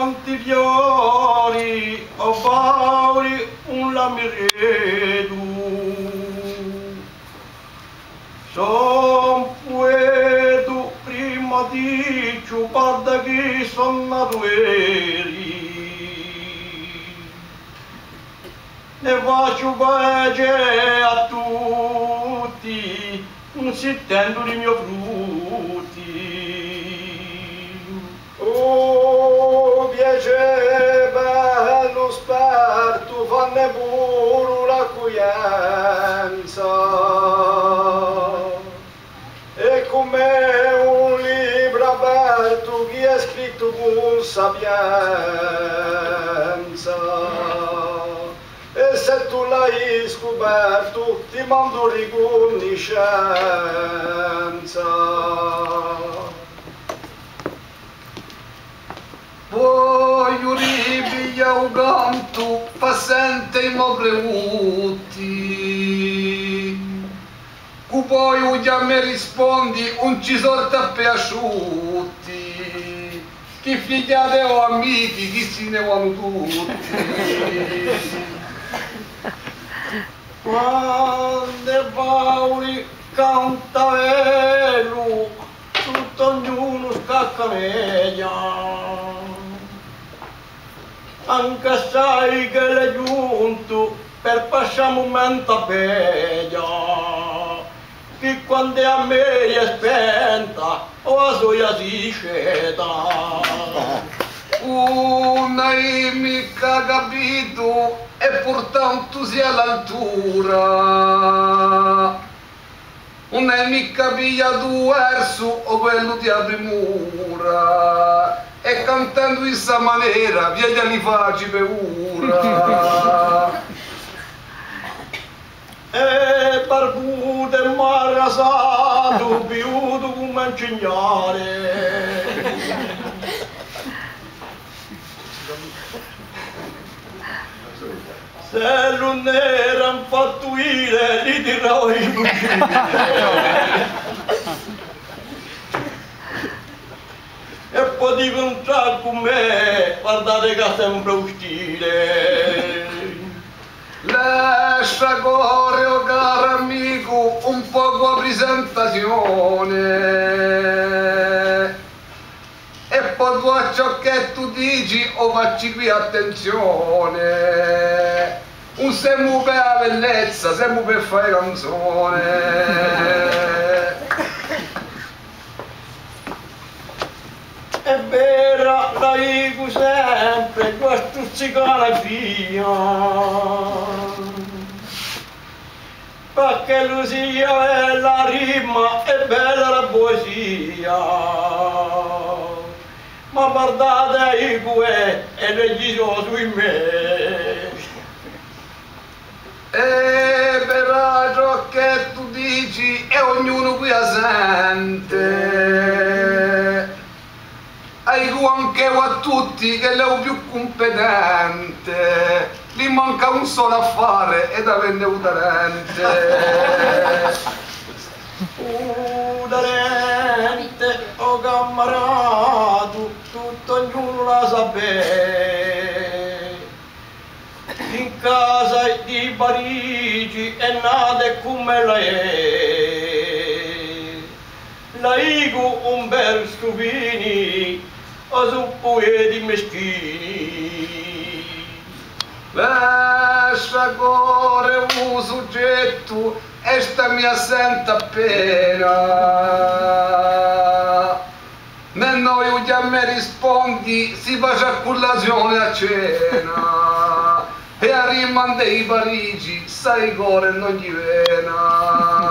quanti fiori o pauri un lamiredu. Son puedu prima di ciupada che son nato eri. Ne faccio pace a tutti, non sentendo i miei frutti. Oh, piace bello sperto, fanne pure l'accoglienza. E come un libro aperto chi è scritto con sapienza. E se tu l'hai scoperto ti mando riconoscenza. Voglio ripiglia un canto, fa sente i mo premuti. Cu poi già mi rispondi, un ci sorta piaciuti. Chi figliate o amici, chi se ne vanno tutti. Quando Paoli canta velo, tutto ognuno scaccaneggia. Anche sai che l'è giunto per passare un momento bella, che quando a me è spenta o a soia si sceta. Non hai mica capito e portanto sia all'altura. Non hai mica pigliato verso o quello di premura. E cantando in questa maniera vieni li facci paura. E barbuto e marrasato, piuto come un cignare. Se non erano fatto ire, li tiravo in cucina. E poi dico un tracco con me, guardate che sembra un stile. Lascia correre, oh caro amico, un po' di presentazione. E poi tu a ciò che tu dici o facci qui attenzione. Un siamo per la bellezza, siamo per fare canzone. È vera, la dico sempre, questo stuzzicare via. Perché lui sia bella rima e bella la poesia. Ma guardate i poeti e religioso sui me. E per ciò che tu dici e ognuno qui la sente. Aigu anche a tutti che è il più competente, gli manca un solo affare ed avende un talente. Talente, oh camarato, tutto ognuno la sapere. In casa di Parigi è nata come lei è. La Igu un bel stupini, o su poeti meschini. Lascia correre un soggetto e sta mi assenta appena. Nel noi già mi rispondi, si faccia colazione a cena. E a rimandare i Parigi, sai core non gli vena.